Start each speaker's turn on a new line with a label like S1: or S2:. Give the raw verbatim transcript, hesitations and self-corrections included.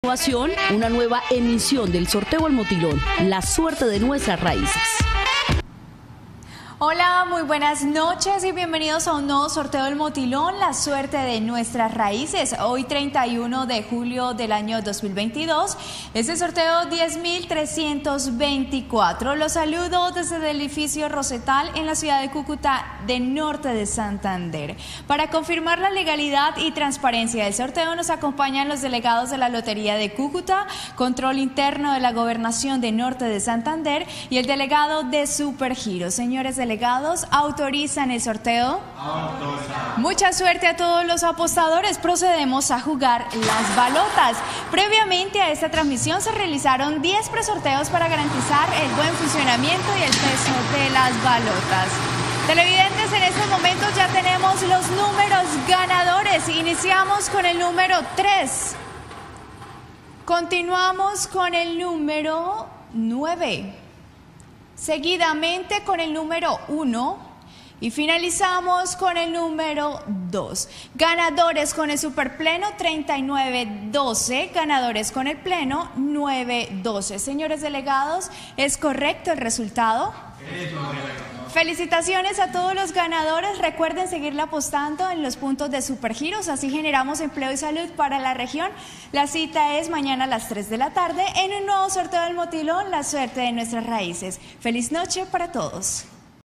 S1: continuación, una nueva emisión del sorteo El Motilón, la suerte de nuestras raíces.
S2: Hola, muy buenas noches y bienvenidos a un nuevo sorteo del Motilón, la suerte de nuestras raíces. Hoy treinta y uno de julio del año dos mil veintidós, es el sorteo diez mil trescientos veinticuatro. Los saludo desde el edificio Rosetal en la ciudad de Cúcuta, de norte de Santander. Para confirmar la legalidad y transparencia del sorteo nos acompañan los delegados de la Lotería de Cúcuta, Control Interno de la Gobernación de norte de Santander y el delegado de Supergiro. Señores delegados, delegados, ¿autorizan el sorteo? Autoriza. Mucha suerte a todos los apostadores. Procedemos a jugar las balotas. Previamente a esta transmisión se realizaron diez presorteos para garantizar el buen funcionamiento y el peso de las balotas. Televidentes, en estos momentos ya tenemos los números ganadores. Iniciamos con el número tres. Continuamos con el número nueve. Seguidamente con el número uno y finalizamos con el número dos. Ganadores con el superpleno treinta y nueve doce, ganadores con el pleno nueve doce. Señores delegados, ¿es correcto el resultado? Es correcto. Felicitaciones a todos los ganadores. Recuerden seguirle apostando en los puntos de Supergiros, así generamos empleo y salud para la región. La cita es mañana a las tres de la tarde en un nuevo sorteo del Motilón, la suerte de nuestras raíces. Feliz noche para todos.